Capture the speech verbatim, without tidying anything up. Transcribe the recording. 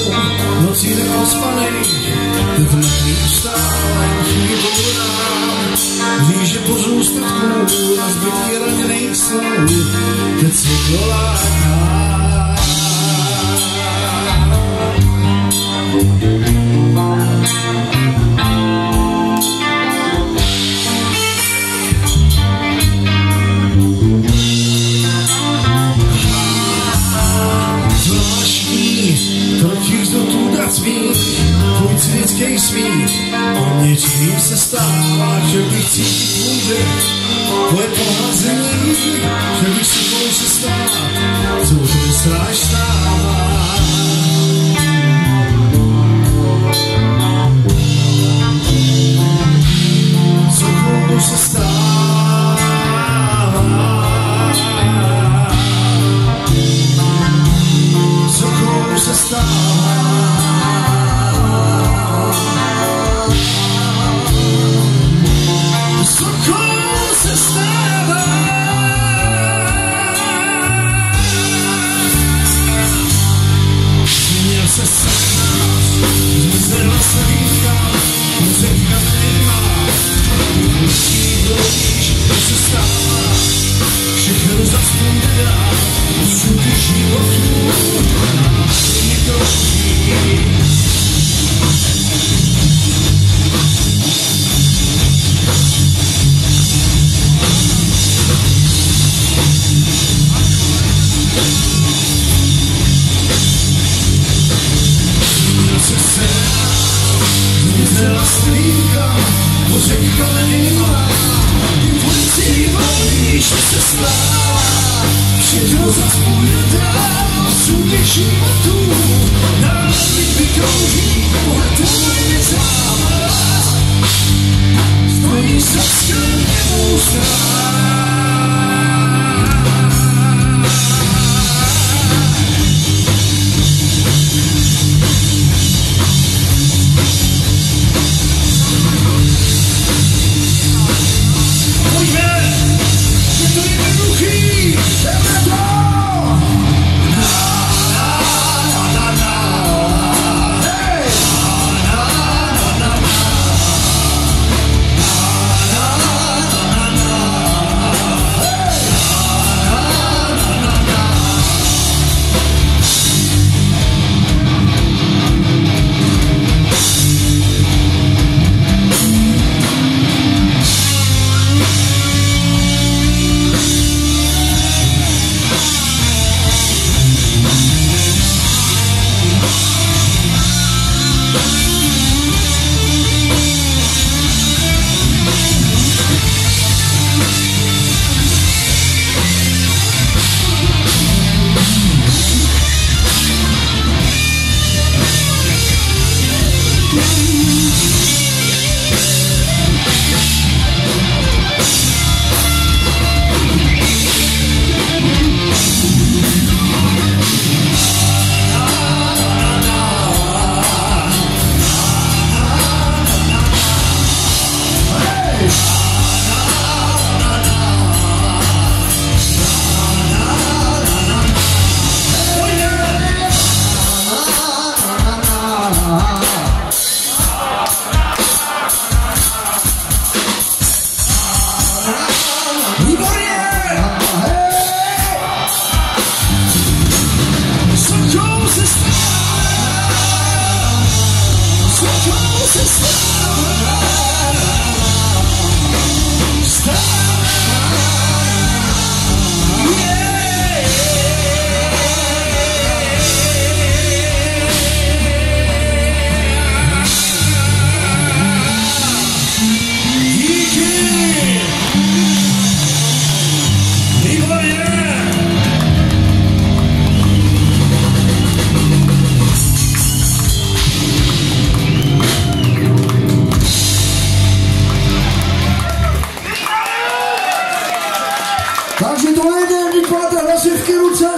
nocí neospanej, v mrtvý ustávám, chvíli volná, víš, že po zůstatku na zbytky raněných slov, teď si doláká. Tvůj cynický smích, něčím se stává, že bych cítit může tvoje pohazení, že bych si tvou se stát, co to stráž stává. Co tvou se stává, co tvou se stává. Zmizela slínka, muzika nemá, musí dojíš, to se stává, všechno zaspůjde, osudy životů, nás nekročí. Zmizela slínka, muzika nemá, musí dojíš, to se stává, všechno zaspůjde dál, osudy životů, nás vykrouží, pohled tvůj závaz, stojíš za skrněnou strán. Takže to je, když máte hlasivky ruce.